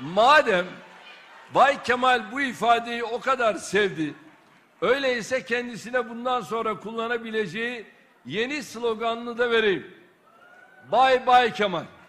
Madem Bay Kemal bu ifadeyi o kadar sevdi, öyleyse kendisine bundan sonra kullanabileceği yeni sloganını da vereyim. Bay Kemal.